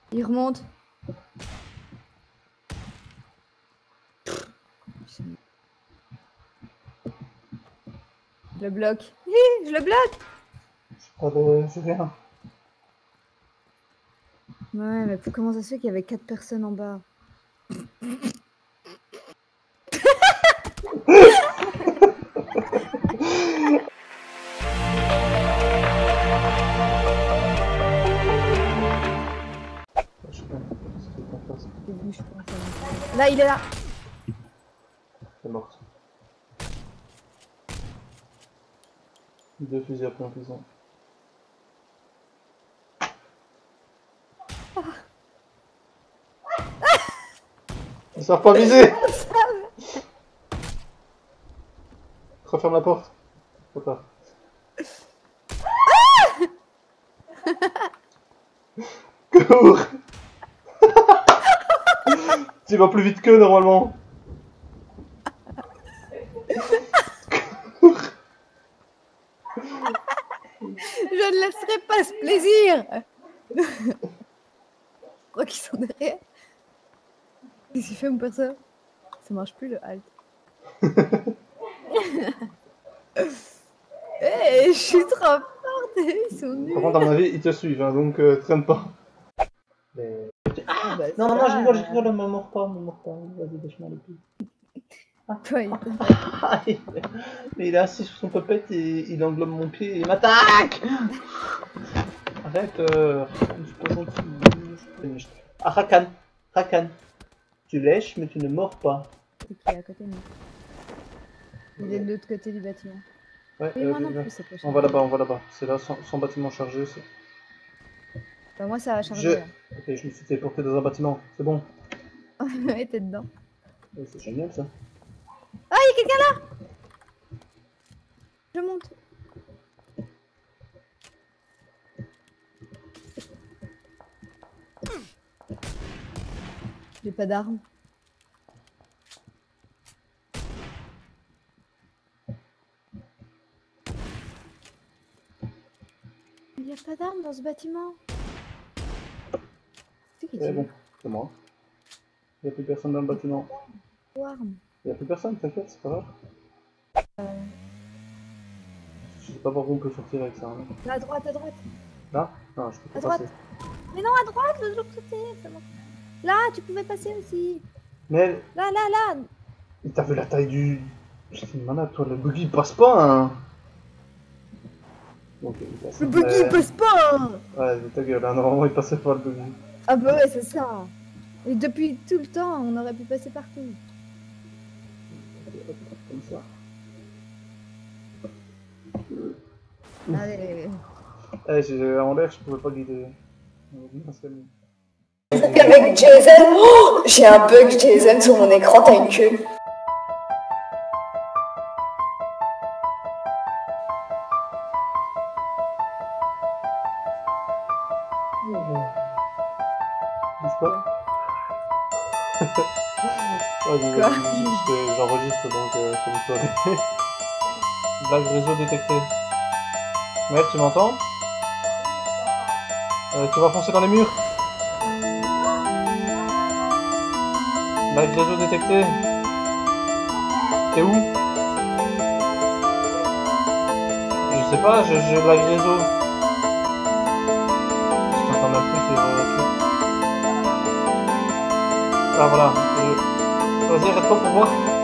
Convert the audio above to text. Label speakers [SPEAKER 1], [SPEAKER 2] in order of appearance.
[SPEAKER 1] Il remonte. Je le bloque. Hi, je le bloque.
[SPEAKER 2] C'est rien.
[SPEAKER 1] Ouais, mais comment ça se fait qu'il y avait 4 personnes en bas? Là, il est là.
[SPEAKER 2] C'est mort. 2 fusils à plein prison. Ils savent pas viser. Referme la porte. Trop tard. Cours. Tu vas plus vite qu'eux normalement.
[SPEAKER 1] Je ne laisserai pas ce plaisir. Je crois qu'ils sont derrière. Qu'est-ce qu'il fait, mon perso? Ça marche plus, le halt. Hey, je suis trop forte. Ils sont nuls.
[SPEAKER 2] Par contre, à mon avis, ils te suivent, hein, donc traîne pas. Mais...
[SPEAKER 1] Ah, bah,
[SPEAKER 2] Non, non, je rigole, ne me mords pas, vas-y, lâche-moi les pieds.
[SPEAKER 1] Toi,
[SPEAKER 2] Mais il est assis sur son puppet et il englobe mon pied et il m'attaque. Arrête, je suis pas gentil. Ah, Rakan, tu lèches mais tu ne mords pas.
[SPEAKER 1] c'est qui est à côté de nous? Il est de l'autre côté du bâtiment.
[SPEAKER 2] Ouais,
[SPEAKER 1] Oui, moi non plus, c'est pas
[SPEAKER 2] on va là-bas, c'est là, sans bâtiment chargé.
[SPEAKER 1] Bah, moi, ça a changé. Là.
[SPEAKER 2] Ok, je me suis téléporté dans un bâtiment, c'est bon.
[SPEAKER 1] Ouais, t'es dedans.
[SPEAKER 2] C'est génial ça.
[SPEAKER 1] Ah, il y a quelqu'un là! Je monte. J'ai pas d'armes. Il n'y a pas d'armes dans ce bâtiment. C'est qui
[SPEAKER 2] bon, c'est moi. Il n'y a plus personne dans le bâtiment.
[SPEAKER 1] Armes.
[SPEAKER 2] Il n'y a plus personne, t'inquiète, c'est pas grave. Je sais pas par où on peut sortir avec ça. Hein.
[SPEAKER 1] Là, à droite, à droite.
[SPEAKER 2] Là? Non, je peux pas
[SPEAKER 1] À droite.
[SPEAKER 2] passer.
[SPEAKER 1] Mais non, à droite, de l'autre côté. Là, tu pouvais passer aussi.
[SPEAKER 2] Mais...
[SPEAKER 1] Là.
[SPEAKER 2] T'as vu la taille du... C'est une manette, toi, le buggy il passe pas, hein. Ok, il passe.
[SPEAKER 1] Le buggy, il passe pas, hein.
[SPEAKER 2] Ouais, ta gueule, hein, normalement il passait pas le buggy.
[SPEAKER 1] Ah bah ouais, c'est ça. Et depuis tout le temps, on aurait pu passer partout.
[SPEAKER 2] Comme ça.
[SPEAKER 1] Allez.
[SPEAKER 2] En l'air, je pouvais pas guider.
[SPEAKER 3] Avec Jason, oh, j'ai un bug Jason sur mon écran, t'as une queue.
[SPEAKER 2] Bouge pas. J'enregistre donc comme soirée. Blague réseau détecté. Ouais, tu m'entends? Tu vas foncer dans les murs? Blague réseau détecté. T'es où? Je sais pas, j'ai blague réseau. Je t'entends même plus, c'est le truc. Ah voilà, vas-y, arrête pas pour voir.